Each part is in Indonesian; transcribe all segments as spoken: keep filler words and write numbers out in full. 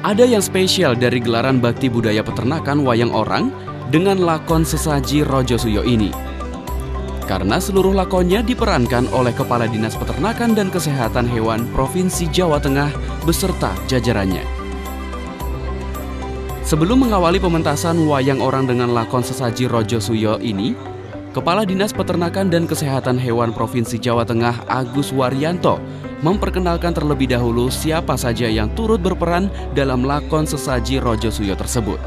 Ada yang spesial dari gelaran bakti budaya peternakan wayang orang dengan lakon sesaji Rojo Suyo ini. Karena seluruh lakonnya diperankan oleh Kepala Dinas Peternakan dan Kesehatan Hewan Provinsi Jawa Tengah beserta jajarannya. Sebelum mengawali pementasan wayang orang dengan lakon sesaji Rojo Suyo ini, Kepala Dinas Peternakan dan Kesehatan Hewan Provinsi Jawa Tengah Agus Waryanto memperkenalkan terlebih dahulu siapa saja yang turut berperan dalam lakon sesaji Rojo Suyo tersebut.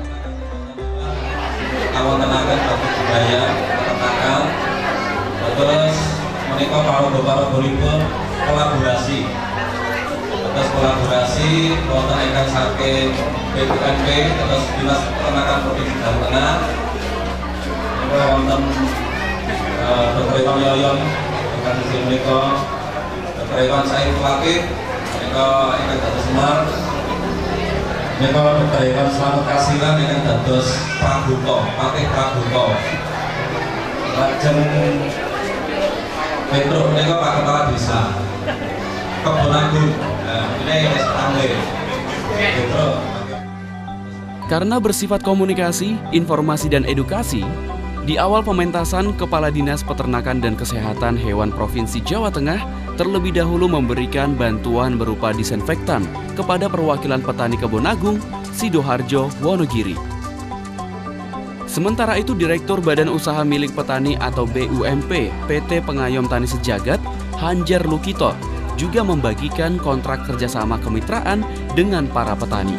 Awal tenaga bakti budaya peternakan, terus menikah parodo-parodoripun kolaborasi, terus kolaborasi wonten ingkang saking B P N P, terus Dinas Peternakan Provinsi Jawa Tengah, wonten Dokter Iwan Yoyon, ingkang siji menika Dokter Iwan Saiful Latif, menika ingkang dados Semar, menika Dokter Iwan Slamet Kasiran ingkang dados Prabuto, Patih Prabuto. Lajeng Petro menika Pak Kepala Desa Kebon Agung. Nah, ini wis panggil. Petro. Karena bersifat komunikasi, informasi dan edukasi, di awal pementasan, Kepala Dinas Peternakan dan Kesehatan Hewan Provinsi Jawa Tengah terlebih dahulu memberikan bantuan berupa disinfektan kepada perwakilan petani Kebon Agung, Sidoarjo, Wonogiri. Sementara itu, Direktur Badan Usaha Milik Petani atau B U M P P T Pengayom Tani Sejagat, Hanjar Lukito, juga membagikan kontrak kerjasama kemitraan dengan para petani.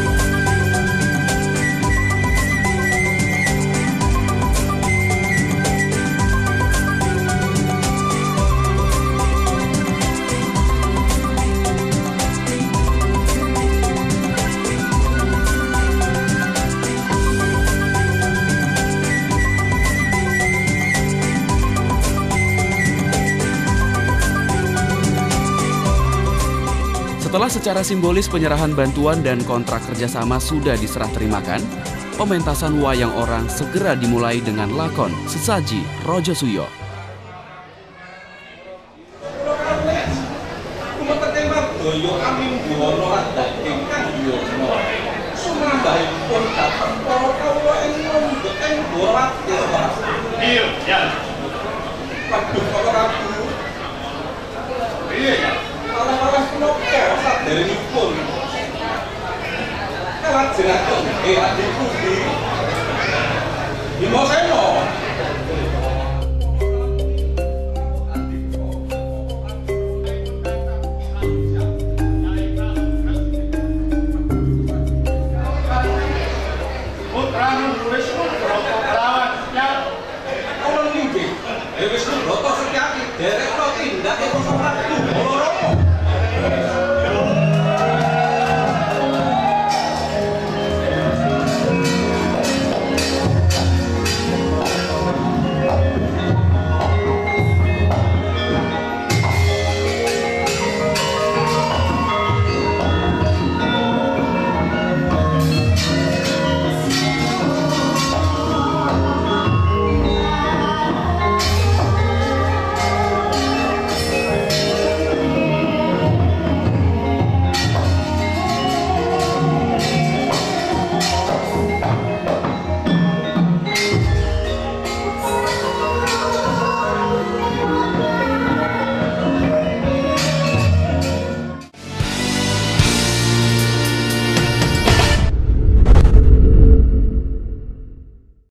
Setelah secara simbolis penyerahan bantuan dan kontrak kerjasama sudah diserah terimakan, pementasan wayang orang segera dimulai dengan lakon sesaji Rojo Suyo. Doyo